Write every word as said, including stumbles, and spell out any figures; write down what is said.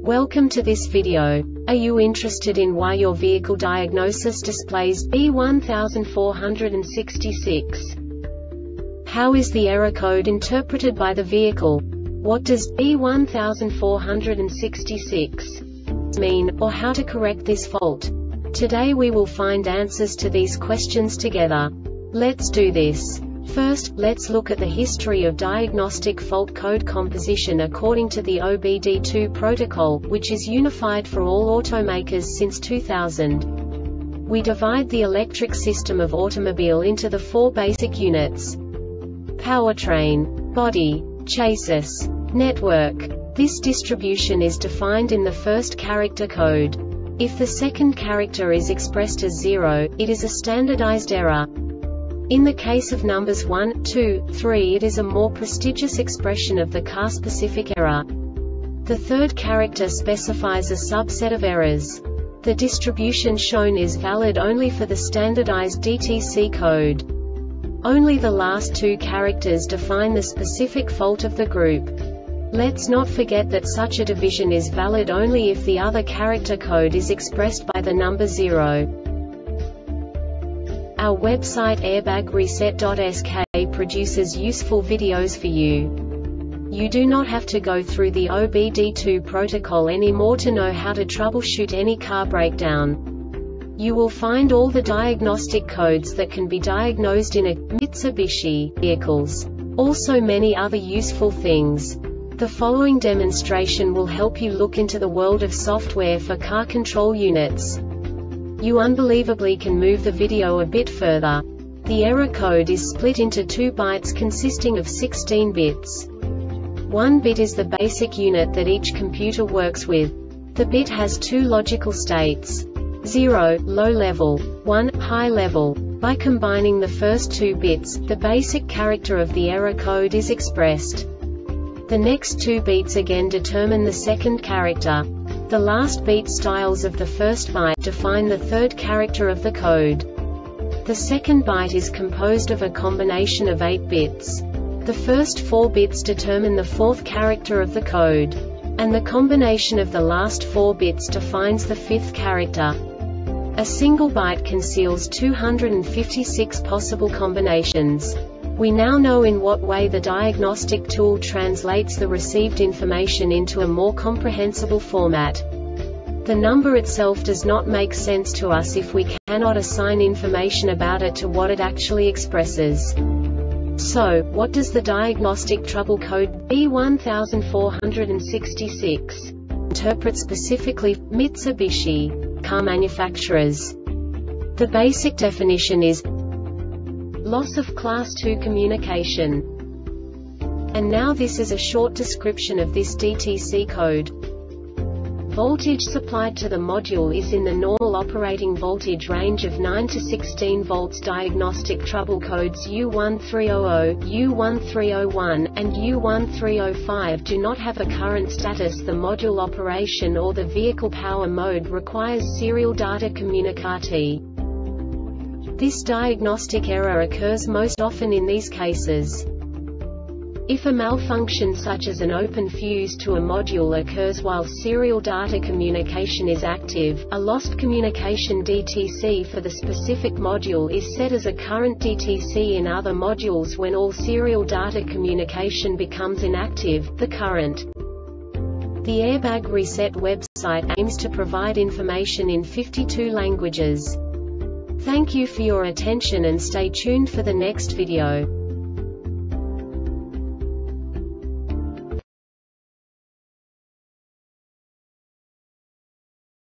Welcome to this video. Are you interested in why your vehicle diagnosis displays B one four six six? How is the error code interpreted by the vehicle? What does B one four six six mean, or how to correct this fault? Today we will find answers to these questions together. Let's do this. First, let's look at the history of diagnostic fault code composition according to the O B D two protocol, which is unified for all automakers since two thousand. We divide the electric system of automobile into the four basic units: powertrain, body, chassis, network. This distribution is defined in the first character code. If the second character is expressed as zero, it is a standardized error. In the case of numbers one, two, three, it is a more prestigious expression of the car-specific error. The third character specifies a subset of errors. The distribution shown is valid only for the standardized D T C code. Only the last two characters define the specific fault of the group. Let's not forget that such a division is valid only if the other character code is expressed by the number zero. Our website airbag reset dot S K produces useful videos for you. You do not have to go through the O B D two protocol anymore to know how to troubleshoot any car breakdown. You will find all the diagnostic codes that can be diagnosed in a Mitsubishi vehicles. Also many other useful things. The following demonstration will help you look into the world of software for car control units. You unbelievably can move the video a bit further. The error code is split into two bytes consisting of sixteen bits. One bit is the basic unit that each computer works with. The bit has two logical states: zero, low level, one, high level. By combining the first two bits, the basic character of the error code is expressed. The next two beats again determine the second character. The last beat styles of the first byte define the third character of the code. The second byte is composed of a combination of eight bits. The first four bits determine the fourth character of the code. And the combination of the last four bits defines the fifth character. A single byte conceals two hundred fifty-six possible combinations. We now know in what way the diagnostic tool translates the received information into a more comprehensible format. The number itself does not make sense to us if we cannot assign information about it to what it actually expresses. So, what does the diagnostic trouble code B one four six six interpret specifically for Mitsubishi car manufacturers? The basic definition is loss of class two communication. And now this is a short description of this D T C code. Voltage supplied to the module is in the normal operating voltage range of nine to sixteen volts. Diagnostic trouble codes U one three zero zero, U one three zero one, and U one three zero five do not have a current status. The module operation or the vehicle power mode requires serial data communicati. This diagnostic error occurs most often in these cases. If a malfunction such as an open fuse to a module occurs while serial data communication is active, a lost communication D T C for the specific module is set as a current D T C in other modules. When all serial data communication becomes inactive, the current. The Airbag Reset website aims to provide information in fifty-two languages. Thank you for your attention and stay tuned for the next video.